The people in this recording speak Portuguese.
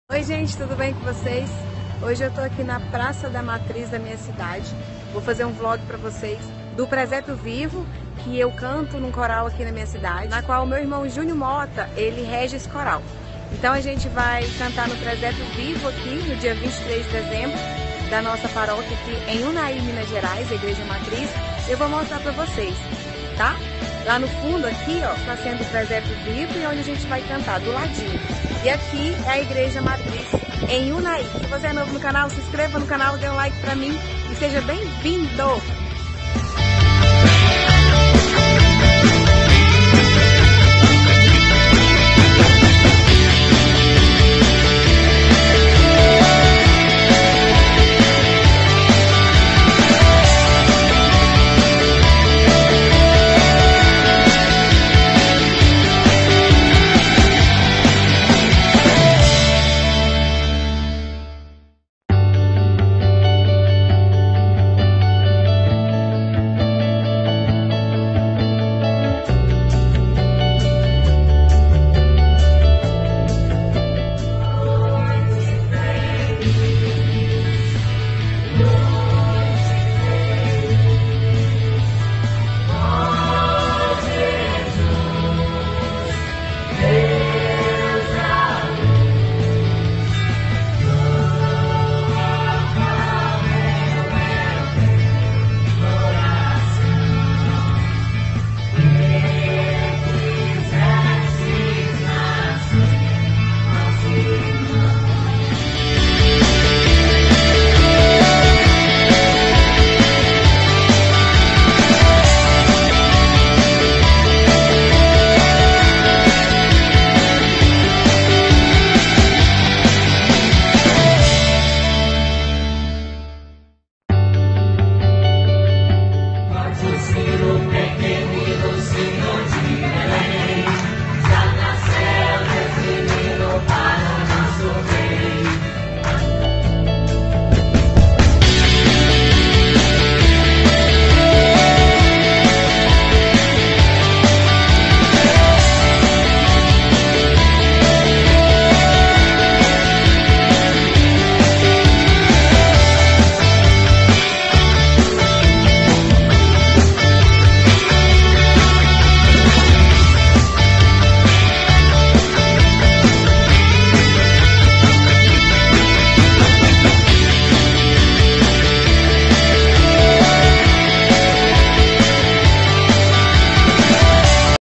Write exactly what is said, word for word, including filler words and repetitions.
Oi gente, tudo bem com vocês? Hoje eu tô aqui na Praça da Matriz da minha cidade. Vou fazer um vlog para vocês do Presépio Vivo, que eu canto num coral aqui na minha cidade, na qual o meu irmão Júnior Mota, ele rege esse coral. Então a gente vai cantar no Presépio Vivo aqui no dia vinte e três de dezembro, da nossa paróquia aqui em Unai, Minas Gerais, a Igreja Matriz. Eu vou mostrar para vocês, tá? Lá no fundo aqui, ó, tá sendo o Presépio Vivo e onde a gente vai cantar, do ladinho. E aqui é a Igreja Matriz em Unai. Se você é novo no canal, se inscreva no canal, dê um like pra mim e seja bem-vindo!